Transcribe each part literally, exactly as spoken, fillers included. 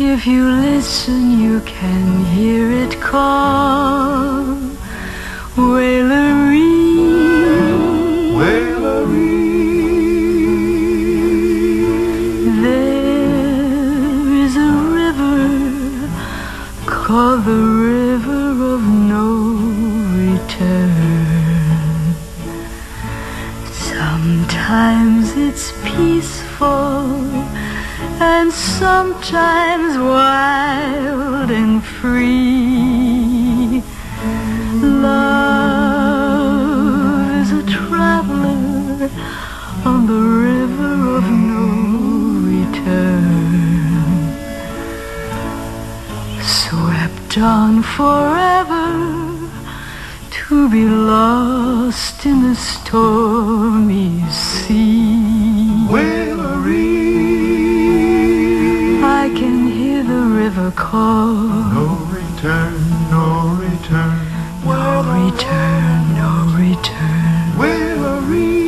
If you listen, you can hear it call, Wailery, Wailery. There is a river called the river of no return. Sometimes it's peaceful, and sometimes wild and free. Love is a traveler on the river of no return, swept on forever to be lost in the stormy sea. I can hear the river call, no return, no return, no return, no return. Wailery.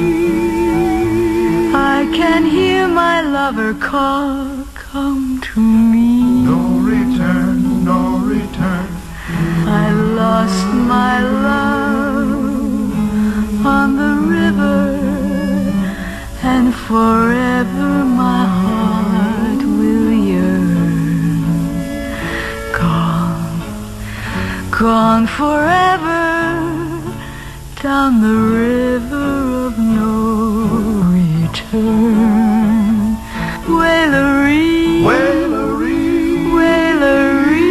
I can hear my lover call, come to me. No return, no return. I lost my love on the river, and forever my heart will yearn. Gone, gone forever down the river of no return. Wailery, Wailery, Wailery.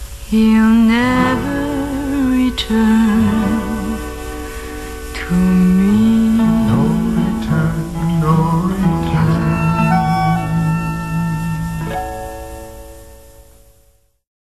He'll never return to me.